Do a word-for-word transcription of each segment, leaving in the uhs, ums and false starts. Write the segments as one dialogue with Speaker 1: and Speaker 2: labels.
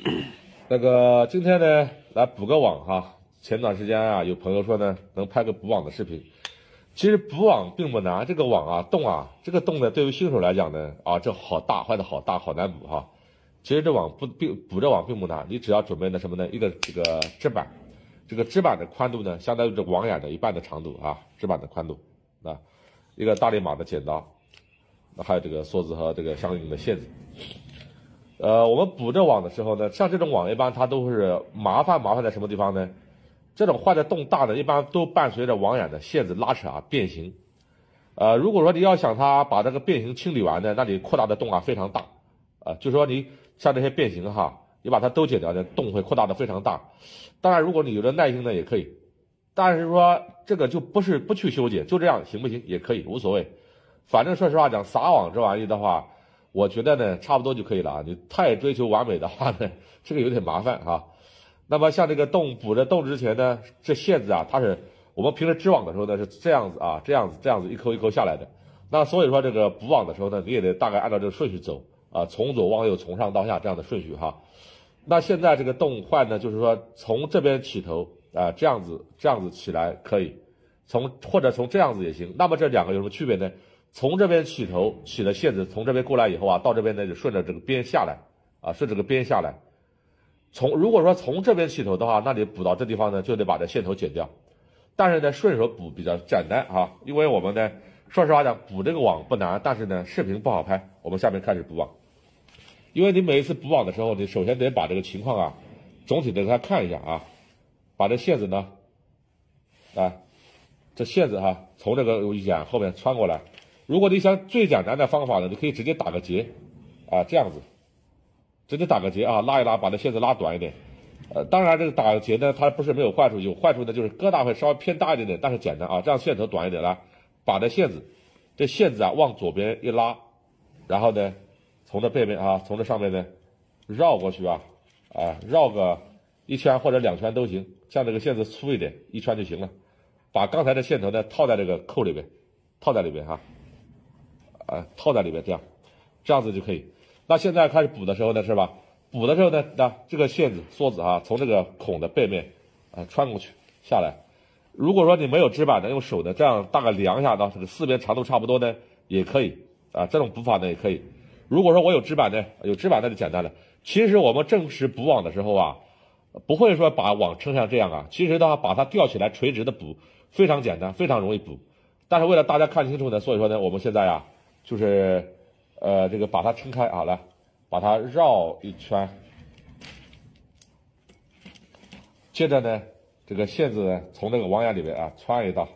Speaker 1: 那个今天呢，来补个网哈。前段时间啊，有朋友说呢，能拍个补网的视频。其实补网并不难，这个网啊，洞啊，这个洞呢，对于新手来讲呢，啊，这好大，坏的好大，好难补哈。其实这网不并补这网并不难，你只要准备的什么呢？一个这个支板，这个支板的宽度呢，相当于这网眼的一半的长度啊，支板的宽度啊，一个大力码的剪刀，那还有这个梭子和这个相应的线子。呃，我们补这网的时候呢，像这种网一般它都是麻烦麻烦在什么地方呢？这种坏的洞大的，一般都伴随着网眼的线子拉扯啊变形。呃，如果说你要想它把这个变形清理完呢，那你扩大的洞啊非常大，啊、呃，就说你像这些变形哈，你把它都剪掉呢，洞会扩大的非常大。当然，如果你有这耐心呢也可以，但是说这个就不是不去修剪，就这样行不行？也可以，无所谓。反正说实话讲，撒网这玩意的话。我觉得呢，差不多就可以了啊。你太追求完美的话呢，这个有点麻烦啊。那么像这个洞补着洞之前呢，这线子啊，它是我们平时织网的时候呢是这样子啊，这样子这样子一抠一抠下来的。那所以说这个补网的时候呢，你也得大概按照这个顺序走啊，从左往右，从上到下这样的顺序哈。那现在这个洞换呢，就是说从这边起头啊，这样子这样子起来可以，从或者从这样子也行。那么这两个有什么区别呢？从这边起头起的线子从这边过来以后啊，到这边呢就顺着这个边下来啊，顺着这个边下来。从如果说从这边起头的话，那你补到这地方呢，就得把这线头剪掉。但是呢，顺手补比较简单啊，因为我们呢，说实话讲补这个网不难，但是呢，视频不好拍。我们下面开始补网，因为你每一次补网的时候，你首先得把这个情况啊，总体的给它看一下啊，把这线子呢，啊，这线子哈、啊，从这个眼后面穿过来。如果你想最简单的方法呢，你可以直接打个结，啊，这样子，直接打个结啊，拉一拉，把这线子拉短一点。呃，当然这个打个结呢，它不是没有坏处，有坏处呢就是疙瘩会稍微偏大一点点，但是简单啊，这样线头短一点来，把这线子，这线子啊往左边一拉，然后呢，从这背面啊，从这上面呢绕过去啊，啊，绕个一圈或者两圈都行，像这个线子粗一点，一圈就行了。把刚才的线头呢套在这个扣里边，套在里边哈。呃，套在里面，这样，这样子就可以。那现在开始补的时候呢，是吧？补的时候呢，那这个线子梭子啊，从这个孔的背面啊、呃、穿过去下来。如果说你没有支板的，用手的这样大概量一下，到这个四边长度差不多呢，也可以啊。这种补法呢也可以。如果说我有支板的，有支板那就简单了。其实我们正式补网的时候啊，不会说把网撑像这样啊。其实的话，把它吊起来垂直的补非常简单，非常容易补。但是为了大家看清楚呢，所以说呢，我们现在呀。就是，呃，这个把它撑开啊，来，把它绕一圈，接着呢，这个线子呢从这个网眼里面啊穿一道，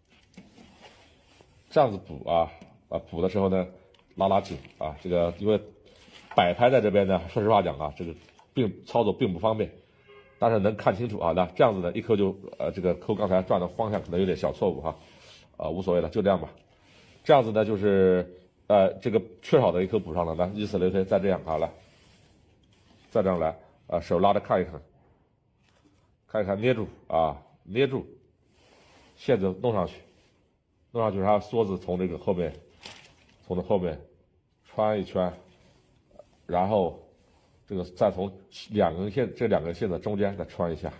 Speaker 1: 这样子补啊啊补的时候呢，拉拉紧啊，这个因为摆拍在这边呢，说实话讲啊，这个并操作并不方便，但是能看清楚啊，那这样子呢一抠就呃这个抠刚才转的方向可能有点小错误哈，啊无所谓了，就这样吧。这样子呢，就是呃，这个缺少的一颗补上了，来，以此类推，再这样啊，来，再这样来，啊，手拉着看一看，看一看，捏住啊，捏住，线子弄上去，弄上去，然后梭子从这个后面，从这后面穿一圈，然后这个再从两根线这两根线的中间再穿一下，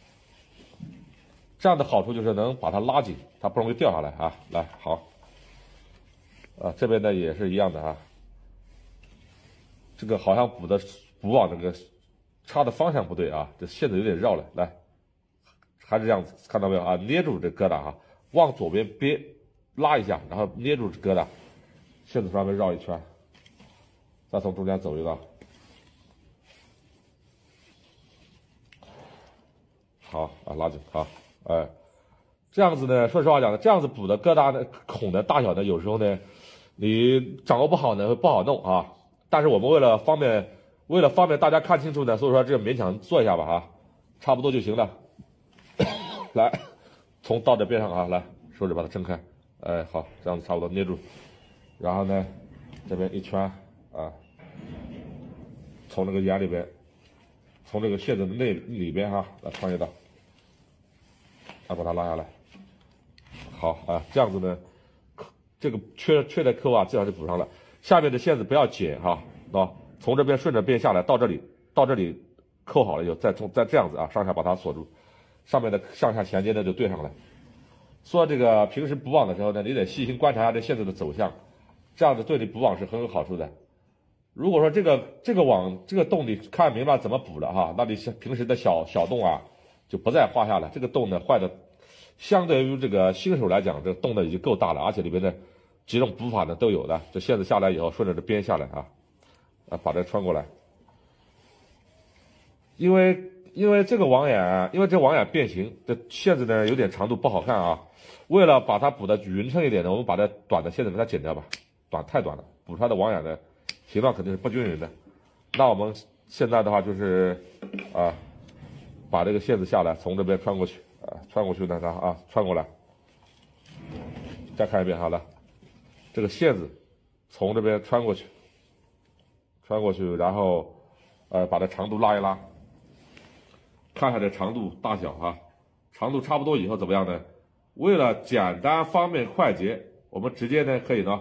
Speaker 1: 这样的好处就是能把它拉紧，它不容易掉下来啊，来，好。啊，这边呢也是一样的啊，这个好像补的补网这个插的方向不对啊，这线子有点绕了，来，还是这样子，看到没有啊？捏住这疙瘩啊，往左边憋拉一下，然后捏住这疙瘩，线子上面绕一圈，再从中间走一道，好啊，拉紧好，哎，这样子呢，说实话讲呢，这样子补的疙瘩的孔的大小呢，有时候呢。你掌握不好呢，会不好弄啊。但是我们为了方便，为了方便大家看清楚呢，所以说这勉强做一下吧哈，差不多就行了。来，从到这边上啊，来，手指把它撑开，哎，好，这样子差不多捏住。然后呢，这边一圈啊，从这个眼里边，从这个线子的内里边哈，来穿一道，再把它拉下来。好啊，这样子呢。这个缺缺的扣啊，这样就补上了。下面的线子不要剪哈，啊，从这边顺着边下来，到这里，到这里扣好了以后，再从再这样子啊，上下把它锁住，上面的上下衔接的就对上来。说这个平时补网的时候呢，你得细心观察一下这线子的走向，这样子对你补网是很有好处的。如果说这个这个网这个洞你看明白怎么补了哈，那你平时的小小洞啊就不在话下了。这个洞呢坏的，相对于这个新手来讲，这个洞呢已经够大了，而且里边的几种补法呢都有的。这线子下来以后，顺着这边下来啊，啊把这穿过来。因为因为这个网眼，因为这网眼变形，这线子呢有点长度不好看啊。为了把它补的匀称一点呢，我们把这短的线子给它剪掉吧，短太短了，补出来的网眼呢形状肯定是不均匀的。那我们现在的话就是啊，把这个线子下来，从这边穿过去啊，穿过去呢，它啊穿过来，再看一遍好了，这个线子从这边穿过去，穿过去，然后呃把这长度拉一拉。看看这长度大小啊，长度差不多以后怎么样呢？为了简单方便快捷，我们直接呢可以呢，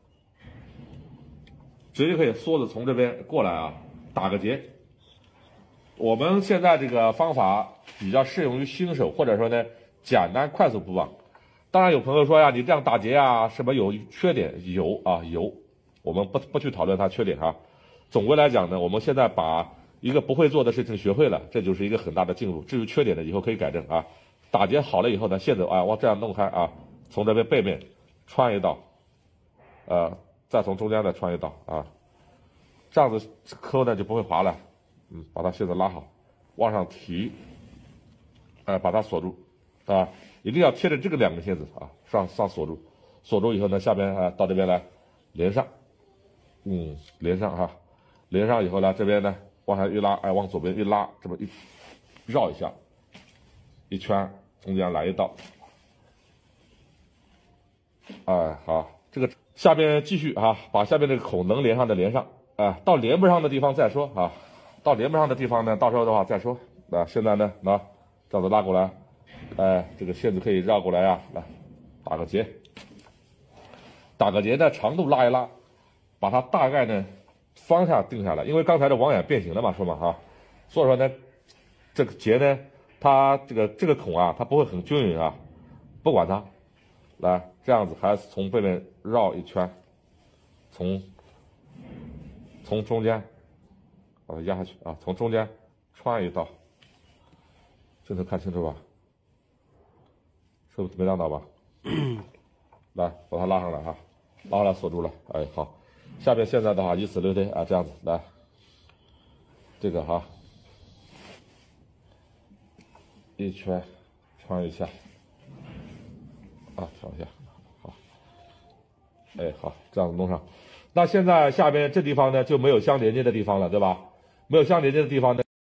Speaker 1: 直接可以梭子从这边过来啊，打个结。我们现在这个方法比较适用于新手，或者说呢简单快速补网。当然有朋友说呀，你这样打结啊，是不是有缺点？有啊有，我们不不去讨论它缺点哈。总归来讲呢，我们现在把一个不会做的事情学会了，这就是一个很大的进步。至于缺点呢，以后可以改正啊。打结好了以后呢，线子啊往这样弄开啊，从这边背面穿一道，呃，再从中间再穿一道啊，这样子抠呢就不会滑了。嗯，把它线子拉好，往上提，哎、呃，把它锁住啊，一定要贴着这个两根线子啊，上上锁住，锁住以后呢，下边啊到这边来连上，嗯，连上哈，连上以后呢，这边呢。往下一拉，哎，往左边一拉，这么一绕一下，一圈，中间来一道，哎，好，这个下边继续啊，把下边这个孔能连上的连上，哎，到连不上的地方再说啊，到连不上的地方呢，到时候的话再说。那现在呢，那这样子拉过来，哎，这个线子可以绕过来啊，来打个结，打个结呢，长度拉一拉，把它大概呢。方向定下来，因为刚才这网眼变形了嘛，说嘛哈，所以说呢，这个结呢，它这个这个孔啊，它不会很均匀啊，不管它，来这样子，还是从背面绕一圈，从从中间把它压下去啊，从中间穿一道，镜头看清楚吧？是不是没让到吧？来，把它拉上来哈，拉上来锁住了，哎，好。下边现在的话，以此类推啊，这样子来，这个哈，一圈穿一下，啊，穿一下，好，哎，好，这样子弄上。那现在下边这地方呢就没有相连接的地方了，对吧？没有相连接的地方呢。